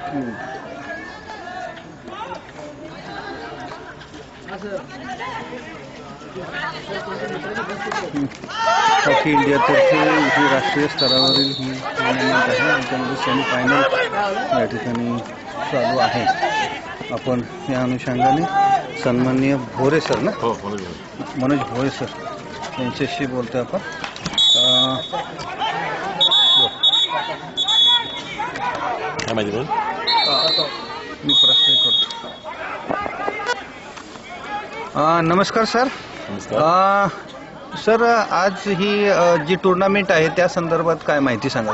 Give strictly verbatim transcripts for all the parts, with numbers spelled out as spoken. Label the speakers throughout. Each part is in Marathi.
Speaker 1: हॉकी इंडियातर्फे ही राष्ट्रीय स्तरावरील ही टुर्नामेंट आहे, त्यामध्ये सेमीफायनल या ठिकाणी चालू आहे. आपण या अनुषंगाने सन्माननीय भोरे सर ना
Speaker 2: हो
Speaker 1: मनोज भोरे सर यांच्याशी बोलतोय आपण.
Speaker 2: काय माहिती बोल
Speaker 1: मी प्रश्न करतो. नमस्कार सर.
Speaker 2: नमस्कार
Speaker 1: सर, आज ही जी टुर्नामेंट आहे त्या संदर्भात काय माहिती सांगा.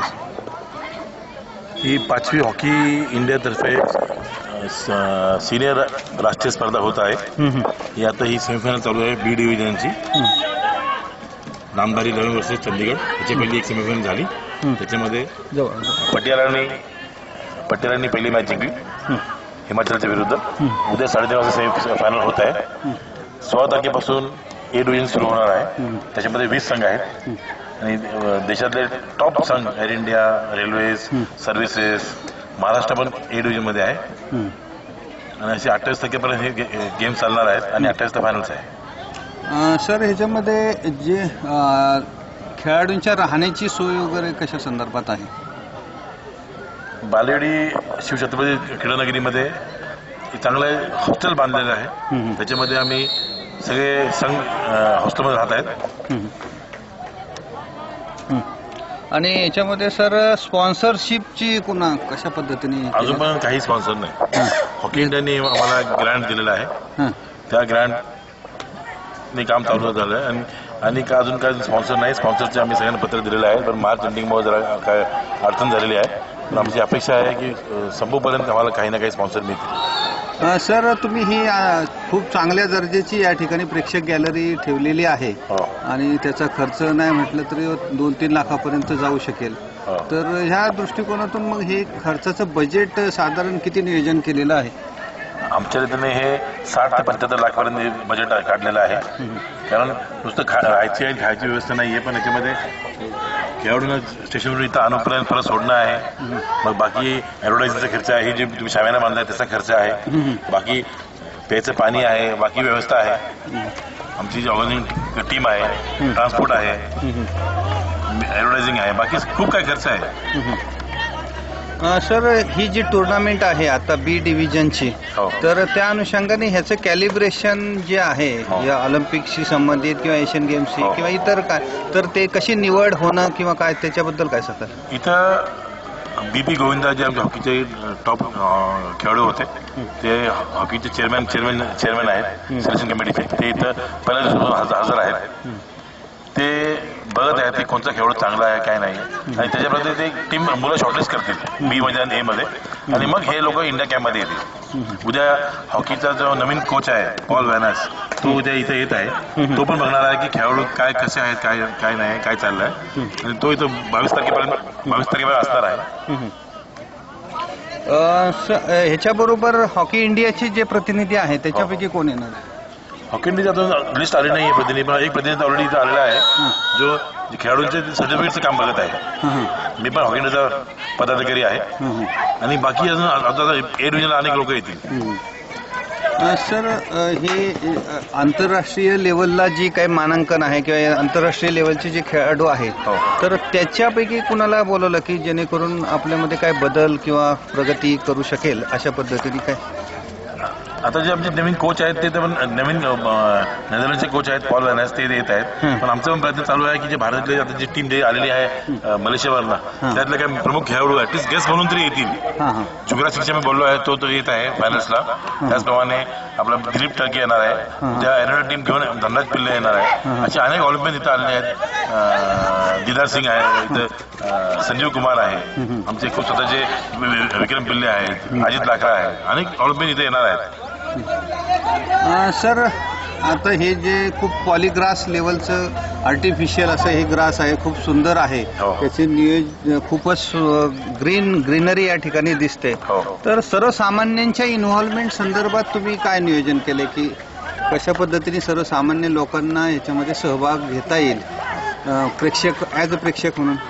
Speaker 2: ही पाचवी हॉकी इंडियातर्फे सिनियर राष्ट्रीय स्पर्धा होत आहे. ही आता ही सेमीफायनल चालू आहे बी डिव्हिजनची. नामदारी इलेव्हन वर्सेस चंदीगड याची पहिली एक सेमीफायनल झाली. त्याच्यामध्ये पटियालाने पटियालांनी पहिली मॅच जिंकली हिमाचलच्या विरुद्ध. उद्या साडेतीन वाजता सेमी फायनल होत आहे. सोळा तारखेपासून ए डिव्हिजन सुरू होणार आहे. त्याच्यामध्ये वीस संघ आहेत आणि देशातले टॉप संघ Air India, railways, services, Maharashtra पण ए डिव्हिजनमध्ये आहे. आणि असे अठ्ठावीस तारखेपर्यंत हे गेम चालणार आहेत आणि अठ्ठावीसला फायनल्स आहे.
Speaker 1: सर, ह्याच्यामध्ये जे खेळाडूंच्या राहण्याची सोय वगैरे कशा संदर्भात आहे.
Speaker 2: बालेवाडी शिवछत्रपती क्रीडानगरीमध्ये चांगलं हॉस्टेल बांधलेलं आहे. त्याच्यामध्ये आम्ही सगळे संघ हॉस्टेलमध्ये राहत आहेत.
Speaker 1: आणि याच्यामध्ये सर स्पॉन्सरशिपची पुन्हा कशा पद्धतीने.
Speaker 2: अजून पण काही स्पॉन्सर नाही. हॉकी इंडियाने आम्हाला ग्रँट दिलेला आहे. त्या ग्रँटने काम चालू झालं आहे आणि आणि का अजून काय स्पॉन्सर नाही. स्पॉन्सरचे आम्ही सगळ्यांना पत्र दिलेलं आहे, पण मार्च एंडिंगमुळे जरा काय अडचण झालेली आहे. पण आमची अपेक्षा आहे की संपूपर्यंत आम्हाला काही ना काही स्पॉन्सर मिळतील.
Speaker 1: सर, तुम्ही ही खूप चांगल्या दर्जाची या ठिकाणी प्रेक्षक गॅलरी ठेवलेली आहे आणि त्याचा खर्च नाही म्हटलं तरी दोन तीन लाखापर्यंत जाऊ शकेल. तर ह्या दृष्टिकोनातून मग हे खर्चाचं बजेट साधारण किती नियोजन केलेलं आहे.
Speaker 2: आमच्या रीतीने हे साठ ते पंच्याहत्तर लाखपर्यंत बजेट काढलेलं आहे. कारण नुसतं खा राहायची आहे खायची व्यवस्था नाही आहे, पण याच्यामध्ये खेळाडूंना स्टेशनवरून इथं आणूपर्यंत परत सोडणं आहे. मग बाकी ॲडव्हर्टायझिंगचा खर्च आहे, जे तुम्ही शाव्यानं बांधला त्याचा खर्च आहे. बाकी प्यायचं पाणी आहे, बाकी व्यवस्था आहे. आमची जी ऑर्गनायझिंग टीम आहे, ट्रान्सपोर्ट आहे, ॲडव्हर्टायझिंग आहे, बाकी खूप काय खर्च आहे.
Speaker 1: सर, ही जी टुर्नामेंट आहे आता बी डिव्हिजनची, तर त्या अनुषंगाने ह्याचं कॅलिब्रेशन जे आहे या ऑलिम्पिकशी संबंधित किंवा एशियन गेम्सशी किंवा इतर काय, तर ते कशी निवड होणं किंवा काय त्याच्याबद्दल काय सांगतात.
Speaker 2: इथं बी पी गोविंदा जे आमचे हॉकीचे टॉप खेळाडू होते, ते हॉकीचे चेअरमॅन चेअरमॅन चेअरमॅन आहेत सिलेक्शन कमिटीचे. ते इथं पहिल्यांदा हजर आहेत. ते बघत आहेत की कोणता खेळाडू चांगला आहे काय नाही, आणि त्याच्याप्रती ते टीम मुलं शॉर्टलिस्ट करतील बी मध्ये आणि ए मध्ये, आणि मग हे लोक इंडिया कॅम्पमध्ये येतील. उद्या हॉकीचा जो नवीन कोच आहे पॉल व्हॅनस, तो उद्या इथे येत आहे. तो पण बघणार आहे की खेळाडू काय कसे आहेत, काय काय नाही, काय चाललंय, आणि तो इथं बावीस तारखेपर्यंत बावीस तारखेपर्यंत असणार आहे.
Speaker 1: ह्याच्याबरोबर हॉकी इंडियाचे जे प्रतिनिधी आहेत त्याच्यापैकी कोण येणार आहे.
Speaker 2: हॉकी इंडियाची अजून लिस्ट आली नाही आहे प्रतिनिधी, पण एक प्रतिनिधी ऑलरेडी इथं आलेला आहे जो खेळाडूंचे सर्टिफिकेटचं काम बघत आहे. मी पण हॉकी इंडियाचा पदाधिकारी आहे आणि बाकी अजून आता ए डिव्हिजनला अनेक लोक येतील.
Speaker 1: सर, हे आंतरराष्ट्रीय लेवलला जी काही मानांकन आहे किंवा आंतरराष्ट्रीय लेवलचे जे खेळाडू आहेत, तर त्याच्यापैकी कुणाला बोलवलं की जेणेकरून आपल्यामध्ये काय बदल किंवा प्रगती करू शकेल अशा पद्धतीने काय.
Speaker 2: आता जे आमचे नवीन कोच आहेत ते पण नवीन नेदरलँडचे कोच आहेत पॉल व्हॅनस, ते येत आहेत. पण आमचा पण प्रयत्न चालू आहे की जे भारतातले आता जी टीम जे आलेली आहे मलेशियावरनं, त्यातले काही प्रमुख खेळाडू ऍटलीस्ट गेस्ट म्हणून तरी येतील. जुगराज सिंगच्या मी बोललो आहे, तो तो येत आहे फायनल्सला. त्याचप्रमाणे आपला दिलीप टर्की येणार आहे. त्या एरना टीम घेऊन धनराज पिल्ले येणार आहे. असे अनेक ऑलिम्पियन इथं आलेले आहेत. दिदार सिंग आहे इथं, संजीव कुमार आहे, आमचे खूप स्वतःचे विक्रम पिल्ले आहेत, अजित लाकरा आहे, अनेक ऑलिम्पियन इथे येणार आहेत.
Speaker 1: सर, आता हे जे खूप पॉलिग्रास लेवलचं आर्टिफिशियल असं हे ग्रास आहे, खूप सुंदर आहे. त्याचे नियोजन खूपच ग्रीन ग्रीनरी या ठिकाणी दिसते. तर सर्वसामान्यांच्या इन्व्हॉल्वमेंट संदर्भात तुम्ही काय नियोजन केले की कशा पद्धतीने सर्वसामान्य लोकांना याच्यामध्ये सहभाग घेता येईल प्रेक्षक ॲज अ प्रेक्षक म्हणून.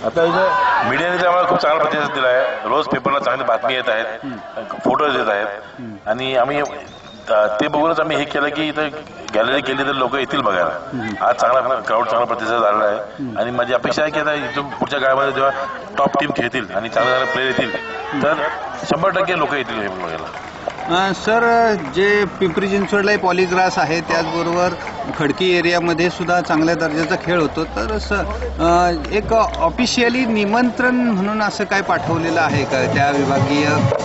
Speaker 2: आता इथं मीडियाने तर आम्हाला खूप चांगला प्रतिसाद दिला आहे. रोज पेपरला चांगली बातमी येत आहेत, फोटोज येत आहेत आणि आम्ही ते बघूनच आम्ही हे केलं की इथं गॅलरी केली तर लोक येतील बघायला. आज चांगला क्राऊड चांगला प्रतिसाद आलेला आहे आणि माझी अपेक्षा आहे की आता इथून पुढच्या काळामध्ये जेव्हा टॉप टीम खेळतील आणि चांगले चांगले प्लेयर येतील तर शंभर टक्के लोक येतील हे बघायला.
Speaker 1: सर, जे पिंपरी चिंचवडला पॉलीग्रास आहे त्याचबरोबर खडकी एरियामध्ये सुद्धा चांगल्या दर्जाचा खेळ होतो, तर स- एक ऑफिशियली निमंत्रण म्हणून असं काय पाठवलेलं आहे का त्या विभागीय?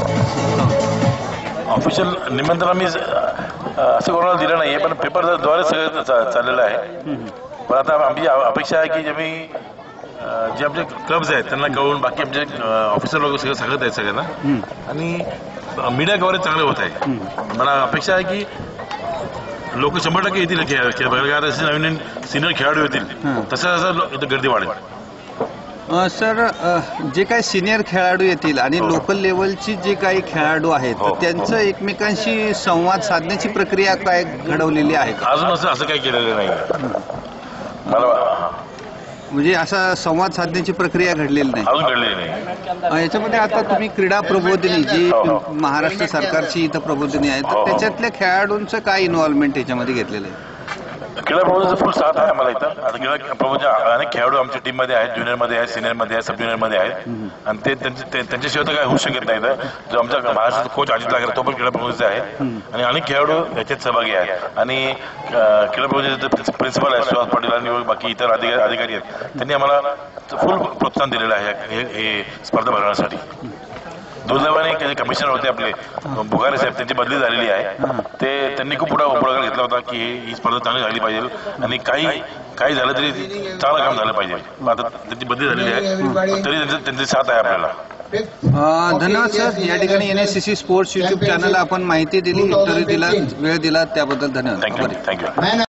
Speaker 2: ऑफिशियल निमंत्रण आम्ही असं कोणाला दिलं नाही आहे, पण पेपरद्वारे सगळं चा- चाललेलं आहे. पण आता आमची अपेक्षा आहे की जे मी जे आमचे क्लब्स आहेत त्यांना कळवून बाकी आमचे ऑफिसर लोक सगळं सांगत आहेत सगळ्यांना आणि मीडिया कव्हरेज चांगलं होत आहे. मला अपेक्षा आहे की लोक शंभर टक्के येतील खेळ खेळ बघायला. जसे नवीन नवीन सिनियर खेळाडू येतील तसं तसं लो- इथं गर्दी वाढेल.
Speaker 1: अ, सर, अ, जे काही सिनियर खेळाडू येतील आणि
Speaker 2: हो.
Speaker 1: लोकल लेवलची जे काही खेळाडू आहेत
Speaker 2: हो.
Speaker 1: तर त्यांचं एकमेकांशी संवाद साधण्याची प्रक्रिया काय घडवलेली आहे का?
Speaker 2: अजून असं असं काही केलेलं नाही मला हा,
Speaker 1: म्हणजे असा संवाद साधण्याची प्रक्रिया घडलेली नाही.
Speaker 2: अजून घडलेली नाही.
Speaker 1: अ, याच्यामध्ये आता तुम्ही क्रीडा प्रबोधिनी जी
Speaker 2: हो, हो.
Speaker 1: महाराष्ट्र सरकारची इथं प्रबोधिनी आहे
Speaker 2: हो,
Speaker 1: तर
Speaker 2: हो.
Speaker 1: त्याच्यातल्या खेळाडूंचं काय इन्व्हॉल्वमेंट याच्यामध्ये घेतलेलं आहे?
Speaker 2: क्रीडा प्रबोधनाचा फुल साथ आहे आम्हाला इथं. आता क्रीडा प्रबोधन अनेक खेळाडू आमच्या टीममध्ये आहेत, ज्युनियरमध्ये आहेत, सिनियरमध्ये आहेत, सब ज्युनियरमध्ये आहेत आणि ते त्यांचे- ते- त्यांच्याशिवाय तर काय होऊ शकत नाही. इथं जो आमचा महाराष्ट्राचा कोच अजित लागेल तो पण क्रीडा प्रबोधनाचा आहे आणि अनेक खेळाडू याच्यात सहभागी आहेत आणि अं, क्रीडा प्रबोधनाचे प्रिन्सिपल आहेत सुहास पाटील आणि बाकी इतर अधिकारी अधिकारी आहेत. त्यांनी आम्हाला फुल प्रोत्साहन दिलेलं आहे हे- हे स्पर्धा भरवण्यासाठी. दुर्दैवाने कमिशनर होते आपले बुगारे साहेब, त्यांची बदली झालेली आहे. ते त्यांनी खूप पुढा पुढाकार घेतला होता की ही स्पर्धा चांगली झाली पाहिजे आणि काही काही झालं तरी चांगलं काम झालं पाहिजे. आता त्यांची बदली झालेली आहे तरी त्यांची त्यांची साथ आहे आपल्याला.
Speaker 1: अ, धन्यवाद सर. या ठिकाणी N S C C sports YouTube चॅनलला आपण माहिती दिली, इंटरव्ह्यू दिला, वेळ दिला त्याबद्दल धन्यवाद.
Speaker 2: Thank you thank you.